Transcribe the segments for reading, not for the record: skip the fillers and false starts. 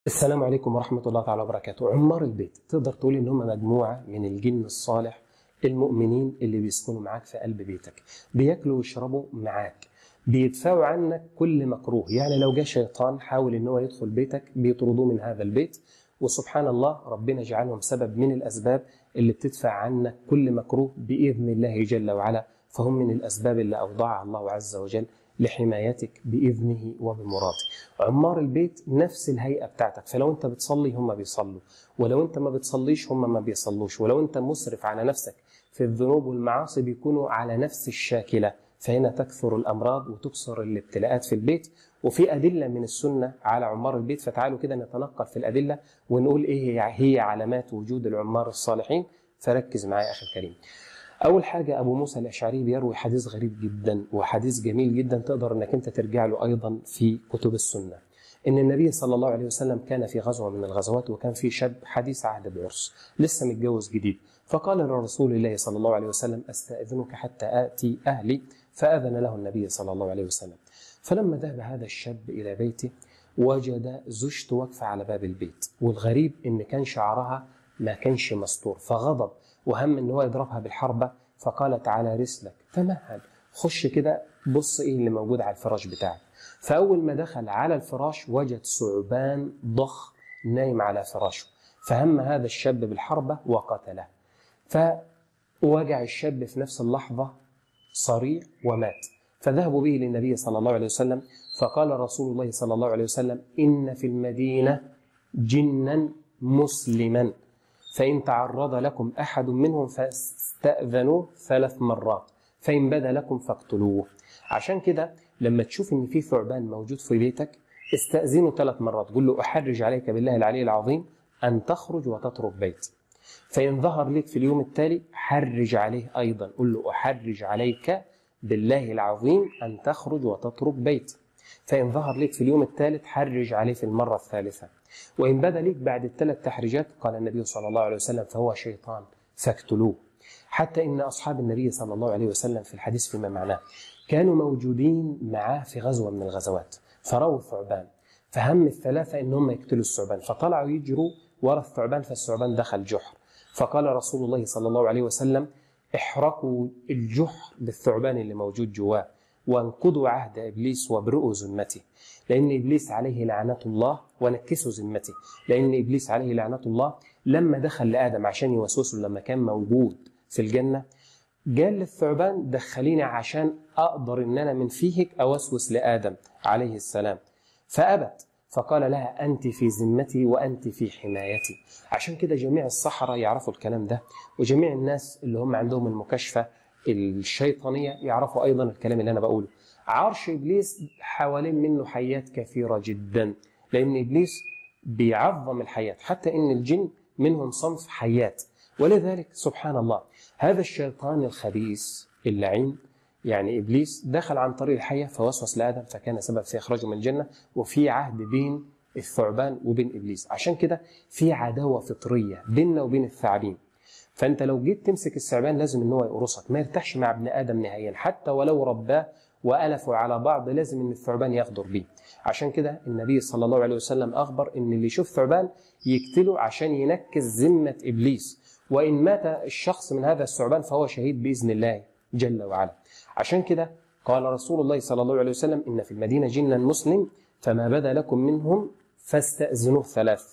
السلام عليكم ورحمة الله تعالى وبركاته. عمار البيت تقدر تقول إن هم مجموعة من الجن الصالح المؤمنين اللي بيسكنوا معاك في قلب بيتك، بياكلوا ويشربوا معاك، بيدفعوا عنك كل مكروه. يعني لو جاء شيطان حاول إن هو يدخل بيتك بيطردوه من هذا البيت، وسبحان الله ربنا جعلهم سبب من الأسباب اللي بتدفع عنك كل مكروه بإذن الله جل وعلا. فهم من الأسباب اللي أوضعها الله عز وجل لحمايتك بإذنه وبمراده. عمار البيت نفس الهيئة بتاعتك، فلو أنت بتصلي هم بيصلوا، ولو أنت ما بتصليش هم ما بيصلوش، ولو أنت مسرف على نفسك في الذنوب والمعاصي بيكونوا على نفس الشاكلة. فهنا تكثر الأمراض وتكثر الابتلاءات في البيت. وفي أدلة من السنة على عمار البيت، فتعالوا كده نتنقل في الأدلة ونقول إيه هي علامات وجود العمار الصالحين. فركز معايا أخي الكريم. أول حاجة أبو موسى الأشعري بيروي حديث غريب جدا وحديث جميل جدا، تقدر أنك أنت ترجع له أيضا في كتب السنة. إن النبي صلى الله عليه وسلم كان في غزوة من الغزوات، وكان في شاب حديث عهد بعرس لسه متجوز جديد، فقال لرسول الله صلى الله عليه وسلم: أستأذنك حتى آتي أهلي. فأذن له النبي صلى الله عليه وسلم. فلما ذهب هذا الشاب إلى بيته وجد زوجته واقفة على باب البيت، والغريب إن كان شعرها ما كانش مستور، فغضب وهم ان هو يضربها بالحربة. فقالت: على رسلك، تمهل، خش كده بص ايه اللي موجود على الفراش بتاعك. فاول ما دخل على الفراش وجد ثعبان ضخم نايم على فراشه، فهم هذا الشاب بالحربة وقتله. فوجع الشاب في نفس اللحظة صريع ومات. فذهبوا به للنبي صلى الله عليه وسلم، فقال رسول الله صلى الله عليه وسلم: إن في المدينة جنا مسلما، فإن تعرض لكم أحد منهم فاستأذنوه 3 مرات، فإن بدا لكم فاقتلوه. عشان كده لما تشوف إن في ثعبان موجود في بيتك استأذنه 3 مرات، قل له: أحرج عليك بالله العلي العظيم أن تخرج وتترك بيتي. فإن ظهر لك في اليوم التالي حرج عليه أيضا، قل له: أحرج عليك بالله العظيم أن تخرج وتترك بيتي. فإن ظهر لك في اليوم الثالث حرج عليه في المرة الثالثة. وإن بدا لك بعد ال3 تحريجات، قال النبي صلى الله عليه وسلم: فهو شيطان فاقتلوه. حتى إن أصحاب النبي صلى الله عليه وسلم في الحديث فيما معناه كانوا موجودين معاه في غزوة من الغزوات، فرأوا ثعبان، فهم ال3 إنهم يقتلوا الثعبان، فطلعوا يجروا وراء الثعبان، فالثعبان دخل جحر. فقال رسول الله صلى الله عليه وسلم: احرقوا الجحر بالثعبان اللي موجود جواه، وانقضوا عهد إبليس وابرئوا ذمته، لأن إبليس عليه لعنة الله، ونكسوا ذمته، لأن إبليس عليه لعنة الله لما دخل لآدم عشان يوسوسه لما كان موجود في الجنة، قال للثعبان: دخليني عشان أقدر إن أنا من فيهك أوسوس لآدم عليه السلام. فأبت، فقال لها: أنت في ذمتي وأنت في حمايتي. عشان كده جميع السحرة يعرفوا الكلام ده، وجميع الناس اللي هم عندهم المكاشفة الشيطانية يعرفوا أيضا الكلام اللي أنا بقوله. عرش إبليس حوالين منه حيات كثيرة جدا، لأن إبليس بيعظم الحيات، حتى إن الجن منهم صنف حيات. ولذلك سبحان الله هذا الشيطان الخبيث اللعين، يعني إبليس، دخل عن طريق الحية فوسوس لآدم، فكان سبب في إخراجه من الجنة، وفي عهد بين الثعبان وبين إبليس. عشان كده في عداوة فطرية بيننا وبين الثعابين. فأنت لو جيت تمسك الثعبان لازم إن هو يقرصك، ما يرتاحش مع ابن آدم نهائيا، حتى ولو رباه وألفوا على بعض لازم إن الثعبان يغدر بيه. عشان كده النبي صلى الله عليه وسلم أخبر إن اللي يشوف ثعبان يقتله عشان ينكز ذمة إبليس، وإن مات الشخص من هذا الثعبان فهو شهيد بإذن الله جل وعلا. عشان كده قال رسول الله صلى الله عليه وسلم: إن في المدينة جنا مسلم، فما بدا لكم منهم فاستأذنوه 3،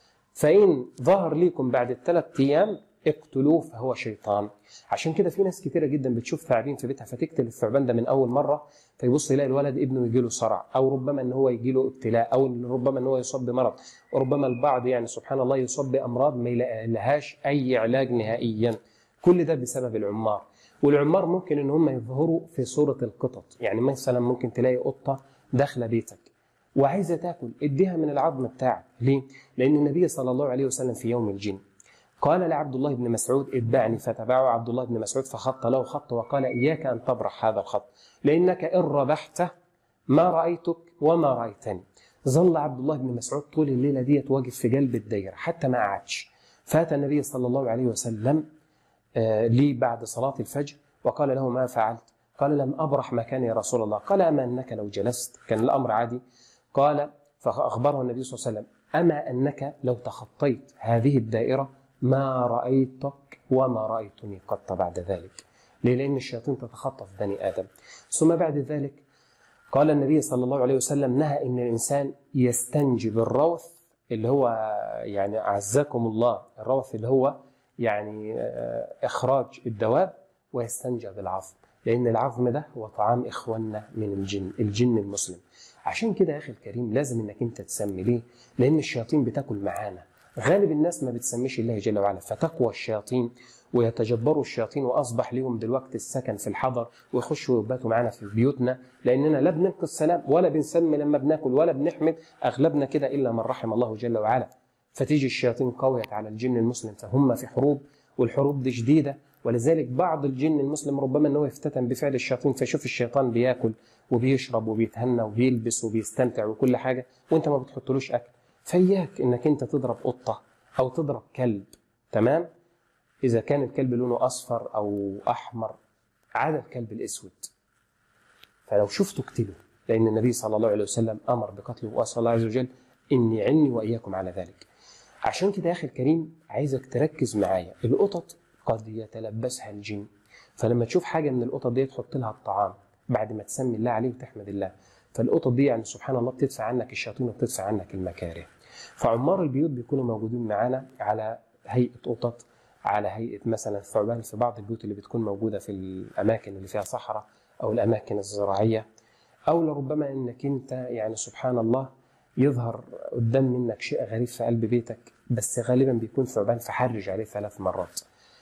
فإن ظهر لكم بعد ال3 أيام اقتلوه فهو شيطان. عشان كده في ناس كتيرة جدا بتشوف ثعابين في بيتها فتقتل الثعبان ده من أول مرة، فيبص يلاقي الولد ابنه يجيله صرع، أو ربما أن هو يجيله ابتلاء، أو ربما أن هو يصاب بمرض، وربما البعض يعني سبحان الله يصاب بأمراض ما لهاش أي علاج نهائيا. كل ده بسبب العمار. والعمار ممكن أن هم يظهروا في صورة القطط، يعني مثلا ممكن تلاقي قطة داخلة بيتك وعايزة تاكل، اديها من العظم بتاعك. ليه؟ لأن النبي صلى الله عليه وسلم في يوم الجن قال لعبد الله بن مسعود: اتبعني. فتبعه عبد الله بن مسعود فخط له خط وقال: إياك أن تبرح هذا الخط، لأنك إن ربحته ما رأيتك وما رأيتني. ظل عبد الله بن مسعود طول الليلة ديت واقف في قلب الدائرة حتى ما قعدش. فأتى النبي صلى الله عليه وسلم لي بعد صلاة الفجر وقال له: ما فعلت؟ قال: لم أبرح مكاني يا رسول الله. قال: أما أنك لو جلست كان الأمر عادي. قال: فأخبره النبي صلى الله عليه وسلم: أما أنك لو تخطيت هذه الدائرة ما رأيتك وما رأيتني قط بعد ذلك. ليه؟ لأن الشياطين تتخطف بني آدم. ثم بعد ذلك قال النبي صلى الله عليه وسلم نهى أن الإنسان يستنجي بالروث، اللي هو يعني أعزكم الله الروث اللي هو يعني إخراج الدواب، ويستنجى بالعظم، لأن العظم ده هو طعام إخواننا من الجن المسلم. عشان كده يا أخي الكريم لازم أنك أنت تسمي. ليه؟ لأن الشياطين بتاكل معانا. غالب الناس ما بتسميش الله جل وعلا، فتقوى الشياطين ويتجبروا الشياطين، وأصبح لهم دلوقتي السكن في الحضر، ويخشوا ويباتوا معانا في بيوتنا، لأننا لا بنلقي السلام ولا بنسمي لما بناكل ولا بنحمد، أغلبنا كده إلا من رحم الله جل وعلا. فتيجي الشياطين قويت على الجن المسلم، فهم في حروب، والحروب دي شديدة. ولذلك بعض الجن المسلم ربما أنه يفتتن بفعل الشياطين، فيشوف الشيطان بياكل وبيشرب وبيتهنى وبيلبس وبيستمتع وكل حاجة، وانت ما بتحطلوش أكل. فإياك انك انت تضرب قطة أو تضرب كلب، تمام؟ إذا كان الكلب لونه أصفر أو أحمر، عدا الكلب الأسود، فلو شفته اقتله، لأن النبي صلى الله عليه وسلم أمر بقتله، وأسأل الله عز وجل إن يعني وإياكم على ذلك. عشان كده يا أخي الكريم عايزك تركز معايا. القطط قد يتلبسها الجن، فلما تشوف حاجة من القطط دي تحط لها الطعام بعد ما تسمي الله عليه وتحمد الله. فالقطط دي يعني سبحان الله بتدفع عنك الشياطين وبتدفع عنك المكاره. فعمار البيوت بيكونوا موجودين معانا على هيئة قطط، على هيئة مثلا ثعبان في بعض البيوت اللي بتكون موجودة في الأماكن اللي فيها صحراء أو الأماكن الزراعية، أو لربما أنك أنت يعني سبحان الله يظهر قدام منك شيء غريب في قلب بيتك، بس غالبا بيكون ثعبان، فحرج عليه 3 مرات.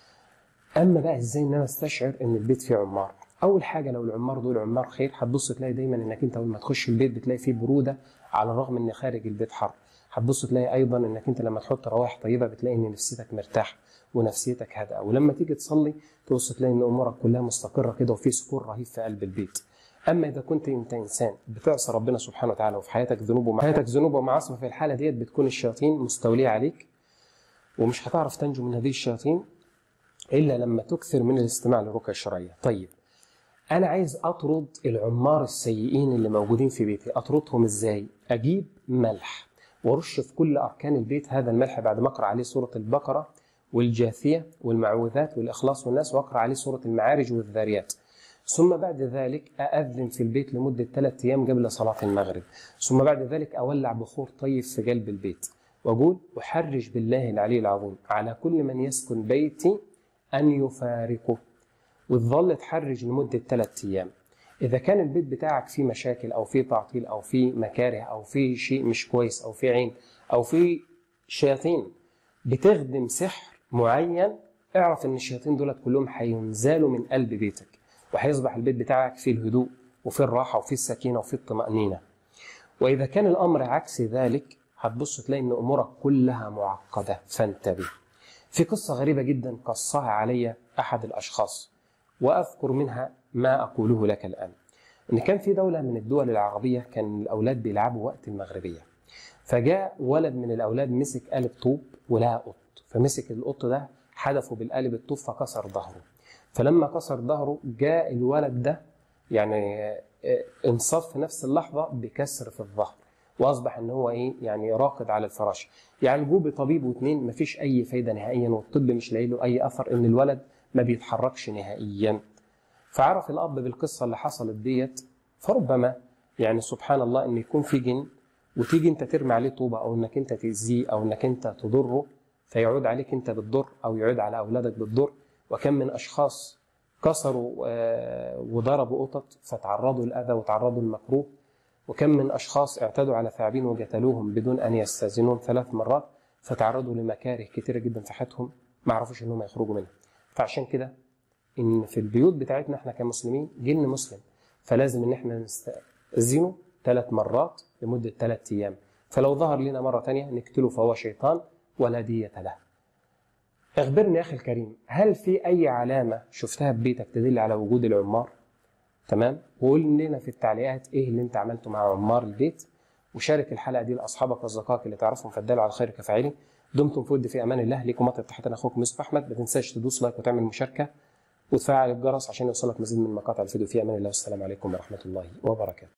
أما بقى إزاي إن أنا استشعر إن البيت فيه عمار؟ أول حاجة لو العمار دول عمار خير، هتبص تلاقي دايما إنك أنت أول ما تخش البيت بتلاقي فيه برودة على الرغم إن خارج البيت حر. هتبص تلاقي أيضا إنك أنت لما تحط روائح طيبة بتلاقي إن نفسيتك مرتاحة ونفسيتك هادئة، ولما تيجي تصلي تبص تلاقي إن أمورك كلها مستقرة كده وفي سكون رهيب في قلب البيت. أما إذا كنت أنت إنسان بتعصي ربنا سبحانه وتعالى وفي حياتك ذنوب ومعاصي، في الحالة ديت بتكون الشياطين مستولية عليك، ومش هتعرف تنجو من هذه الشياطين إلا لما تكثر من الاستماع للرقية الشرعية. طيب أنا عايز أطرد العمار السيئين اللي موجودين في بيتي. أطردهم إزاي؟ أجيب ملح ورش في كل أركان البيت هذا الملح بعد ما أقرأ عليه سورة البقرة والجاثية والمعوذات والإخلاص والناس، وأقرأ عليه سورة المعارج والذاريات. ثم بعد ذلك أأذن في البيت لمدة 3 أيام قبل صلاة المغرب. ثم بعد ذلك أولع بخور طيب في قلب البيت وأقول أحرج بالله العلي العظيم على كل من يسكن بيتي أن يفارقه، وتظل تحرج لمدة 3 أيام. إذا كان البيت بتاعك فيه مشاكل أو فيه تعطيل أو فيه مكاره أو فيه شيء مش كويس أو فيه عين أو فيه شياطين بتخدم سحر معين، اعرف إن الشياطين دولت كلهم هينزالوا من قلب بيتك، وهيصبح البيت بتاعك فيه الهدوء وفيه الراحة وفيه السكينة وفيه الطمأنينة. وإذا كان الأمر عكس ذلك هتبص تلاقي إن أمورك كلها معقدة، فانتبه. في قصة غريبة جدا قصها علي أحد الأشخاص، وأذكر منها ما أقوله لك الآن. إن كان في دولة من الدول العربية كان الأولاد بيلعبوا وقت المغربية، فجاء ولد من الأولاد مسك قالب طوب ولها قط، فمسك القط ده حدفه بالقالب الطوب فكسر ظهره. فلما كسر ظهره جاء الولد ده يعني انصف في نفس اللحظة بكسر في الظهر، واصبح ان هو يعني راقد على الفراش. يعالجوه بطبيب واثنين مفيش اي فايده نهائيا، والطب مش لاقي له اي اثر، ان الولد ما بيتحركش نهائيا. فعرف الاب بالقصه اللي حصلت ديت، فربما يعني سبحان الله ان يكون في جن وتيجي انت ترمي عليه طوبه او انك انت تاذيه او انك انت تضره، فيعود عليك انت بالضر او يعود على اولادك بالضر. وكم من اشخاص كسروا وضربوا قطط فتعرضوا للاذى وتعرضوا للمكروه، وكم من أشخاص اعتدوا على ثعابين وقتلوهم بدون أن يستأذنون 3 مرات، فتعرضوا لمكاره كتيرة جدا في حياتهم ما عرفوش أنهم يخرجوا منها. فعشان كده إن في البيوت بتاعتنا إحنا كمسلمين جن مسلم، فلازم إن إحنا نستأذنه 3 مرات لمدة 3 أيام، فلو ظهر لنا مرة تانية نقتله فهو شيطان ولا دية له. اخبرني يا أخي الكريم، هل في أي علامة شفتها ببيتك تدل على وجود العمار؟ تمام؟ وقول لنا في التعليقات ايه اللي انت عملته مع عمار البيت، وشارك الحلقه دي لاصحابك واصدقائك اللي تعرفهم، فالدال على الخير كفاعله. دمتم في ود في امان الله. ليكم مطلب تحياتنا اخوكم يوسف احمد. ما تنساش تدوس لايك وتعمل مشاركه وتفعل الجرس عشان يوصلك مزيد من مقاطع الفيديو. في امان الله، والسلام عليكم ورحمه الله وبركاته.